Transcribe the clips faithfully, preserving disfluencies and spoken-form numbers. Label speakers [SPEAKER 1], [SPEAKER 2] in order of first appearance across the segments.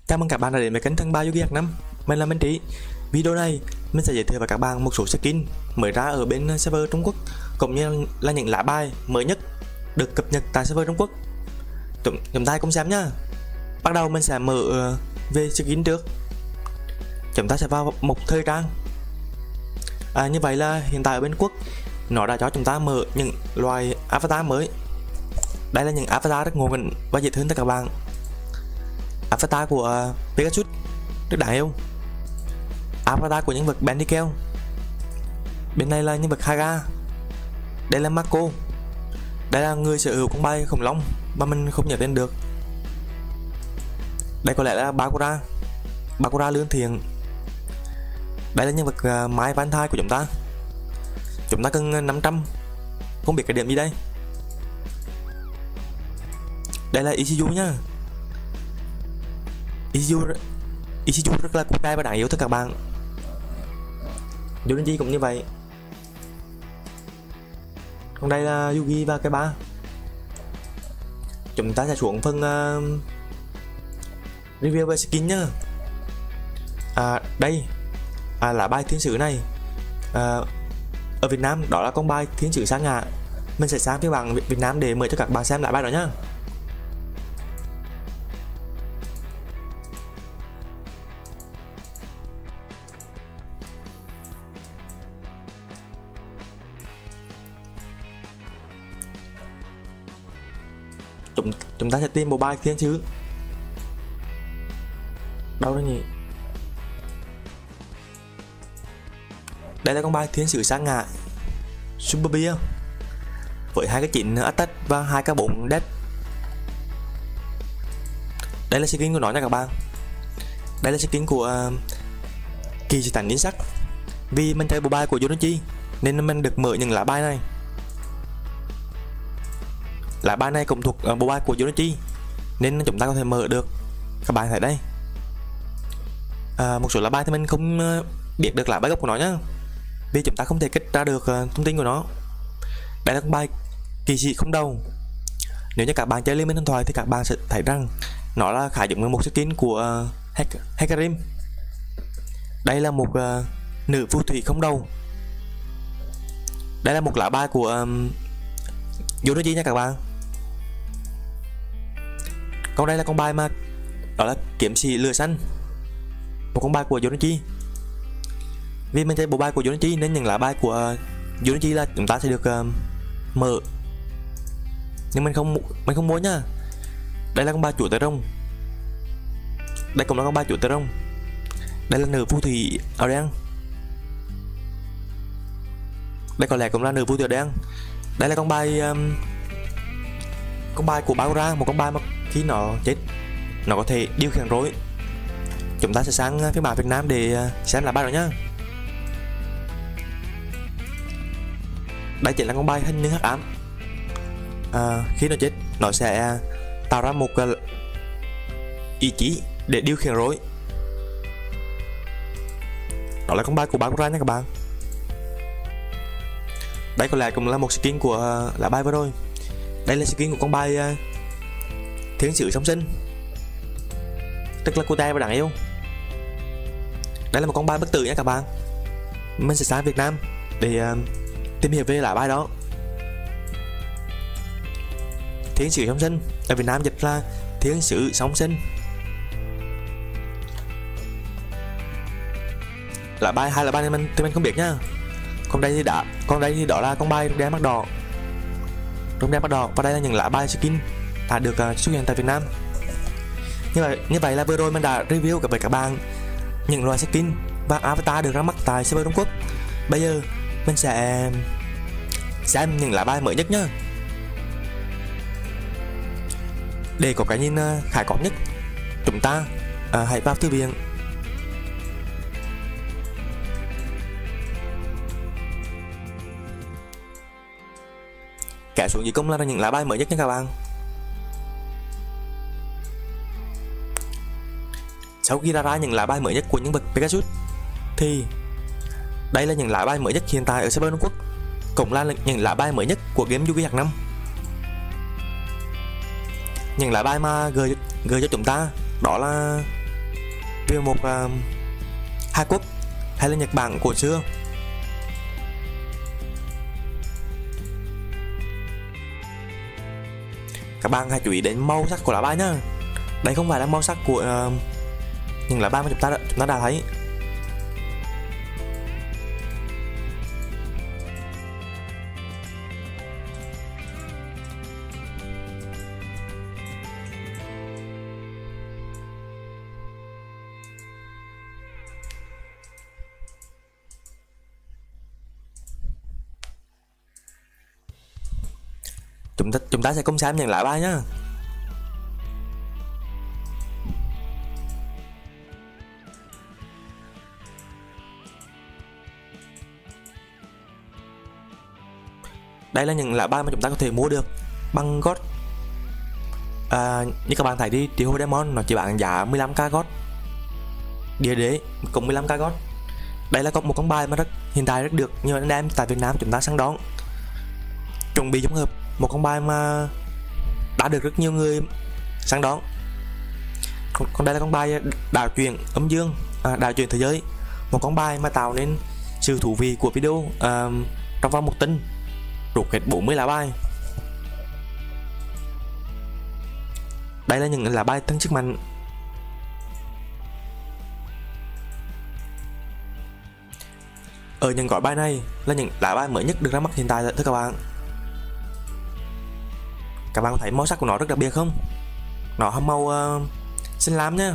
[SPEAKER 1] Chào mừng các bạn đã đến với kênh Thần Ba Yu-Gi Hạc Năm. Mình là Minh Trí. Video này mình sẽ giới thiệu với các bạn một số skin mới ra ở bên server Trung Quốc, cũng như là những lá bài mới nhất được cập nhật tại server Trung Quốc. Chúng, chúng ta cùng xem nhá. Bắt đầu mình sẽ mở về skin trước. Chúng ta sẽ vào mục thời trang. À, như vậy là hiện tại ở bên Quốc nó đã cho chúng ta mở những loài avatar mới. Đây là những avatar rất ngộ nghĩnh và dễ thương cho các bạn. Avatar của uh, Pegasus rất đáng yêu. Avatar của nhân vật Bendikel. Bên này là nhân vật Haga. Đây là Marco. Đây là người sở hữu con bay khủng long mà mình không nhớ tên được. Đây có lẽ là Bakura. Bakura lương thiện. Đây là nhân vật uh, Mai Valentine của chúng ta. Chúng ta cần năm trăm. Không biết cái điểm gì đây. Đây là Ishizu nhá. Ishizu Ishizu rất là cool trai và đáng yêu tất cả các bạn. Yoneji cũng như vậy. Còn đây là Yugi và cái ba. Chúng ta sẽ xuống phần uh, review về skin nhá. À, đây à, là bài thiên sử này. À, ở Việt Nam đó là con bài thiên sử Sa Ngã. Mình sẽ sang phiên bản Việt Nam để mời cho các bạn xem lại bài đó nhá. Chúng, chúng ta sẽ tìm một bài thiên sứ. Đâu đó nhỉ? Đây là con bài thiên sứ Sa Ngã Super Beer với hai cái chín attack và hai cái bốn death. Đây là skin của nó nha các bạn. Đây là skin của uh, kỳ sĩ tản biến sắc. Vì mình chơi bộ bài của Yoneji nên mình được mở những lá bài này. Lá bài này cũng thuộc uh, bộ bài của Yoneji nên chúng ta có thể mở được. Các bạn thấy đây. Uh, một số lá bài thì mình không uh, biết được lá bài gốc của nó nhá, vì chúng ta không thể kích ra được uh, thông tin của nó. Đây là con bài kỳ sĩ không đầu. Nếu như các bạn chơi Liên Minh Thần Thoại thì các bạn sẽ thấy rằng nó là khá giống với một skin của uh, Hecarim. Đây là một uh, nữ phù thủy không đầu. Đây là một lá bài của um, Yoneji nha các bạn. Còn đây là con bài mà đó là kiếm sĩ lửa xanh, một con bài của Yoneji. Vì mình chơi bộ bài của Yoneji nên những lá bài của uh, Yoneji là chúng ta sẽ được uh, mở, nhưng mình không mình không muốn nhá. Đây là con bài chủ tớ rồng. Đây cũng là con bài chủ tớ rồng. Đây là nữ phù thủy áo đen. Đây có lẽ cũng là nữ phù thủy áo đen. Đây là con bài um, con bài của Bakura, một con bài mà khi nó chết nó có thể điều khiển rối. Chúng ta sẽ sang phiên bản Việt Nam để uh, xem lá bài đó nhá. Đây chính là con bài hình như hắc ám. À, khi nó chết nó sẽ tạo ra một uh, ý chí để điều khiển rối. Đó là con bài của Bakura nha các bạn. Đây có lẽ cũng là một skin của uh, lá bài vừa rồi. Đây là skin của con bài uh, thiên sử song sinh, rất là cute và đáng yêu. Đây là một con bài bất tử nha các bạn. Mình sẽ sang Việt Nam để uh, tìm hiểu về lá bài đó. Thiên sử song sinh ở Việt Nam dịch là thiên sử song sinh. Lá bài hai lá bài này mình thì mình không biết nhá. Còn đây thì đã còn đây thì đó là con bài đen mắt đỏ. Rồng đen mắt đỏ, và đây là những lá bài skin đã được uh, xuất hiện tại Việt Nam. Như vậy như vậy là vừa rồi mình đã review với các bạn những loại skin và avatar được ra mắt tại server Trung Quốc. Bây giờ mình sẽ xem những lá bài mới nhất nhá. Để có cái nhìn uh, khái quát nhất, chúng ta uh, hãy vào thư viện. Kéo xuống dưới cùng là những lá bài mới nhất nha các bạn. Sau khi ra ra những lá bài mới nhất của nhân vật Pegasus thì đây là những lá bài mới nhất hiện tại ở server Trung Quốc, cũng là những lá bài mới nhất của game Yu-Gi Hạc Năm. Những lá bài mà gửi gửi cho chúng ta đó là về một uh, Hàn Quốc hay là Nhật Bản cổ xưa. Các bạn hãy chú ý đến màu sắc của lá bài nhá. Đây không phải là màu sắc của uh, những lá bài mà chúng ta đã, chúng ta đã thấy. Chúng ta, chúng ta sẽ cùng xem những lá bài nhá. Đây là những lá bài mà chúng ta có thể mua được bằng gót. À, như các bạn thấy đi, thì Hồ Diamond nó chỉ bán giá mười lăm k gót. Địa đế cũng mười lăm k gót. Đây là một con bài mà rất hiện tại rất được nhiều anh em tại Việt Nam chúng ta săn đón. Chuẩn bị giống hợp một con bài mà đã được rất nhiều người săn đón. Còn, còn đây là con bài đảo chuyển âm dương, à, đảo chuyển thế giới, một con bài mà tạo nên sự thú vị của video à, trong vòng một tinh, rút hết bốn mươi lá bài. Đây là những lá bài tăng sức mạnh. Ở những gói bài này là những lá bài mới nhất được ra mắt hiện tại thưa các bạn. Các bạn có thấy màu sắc của nó rất đặc biệt không? Nó hâm màu uh, xanh lam nhá.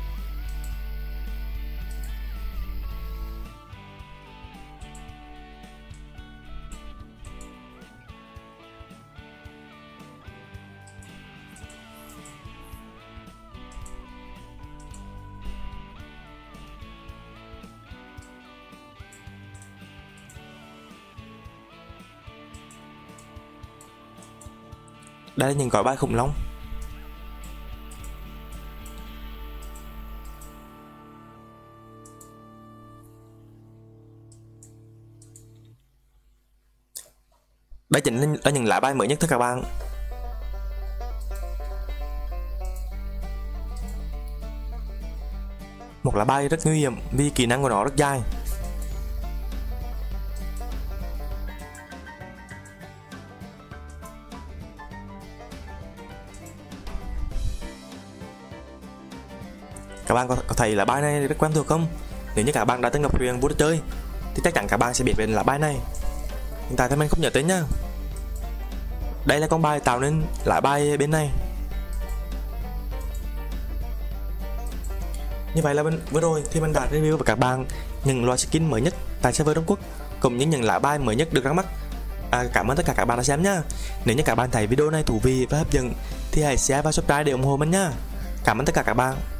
[SPEAKER 1] Đây là những gói bài khủng long. Đây chính là những lá bài mới nhất thưa các bạn. Một lá bài rất nguy hiểm vì kỹ năng của nó rất dài. Các bạn có, có thấy là bài này rất quen thuộc không? Nếu như các bạn đã từng gặp truyện Vua Đất Chơi thì chắc chắn các bạn sẽ biết đến lá bài này. Hiện tại thì mình không nhớ tên nhá. Đây là con bài tạo nên lá bài bên này. Như vậy là bên vừa rồi thì mình đã review với các bạn những loại skin mới nhất tại server Trung Quốc, cũng như những lá bài mới nhất được ra mắt. À, cảm ơn tất cả các bạn đã xem nhá. Nếu như các bạn thấy video này thú vị và hấp dẫn thì hãy share và subscribe để ủng hộ mình nhá. Cảm ơn tất cả các bạn.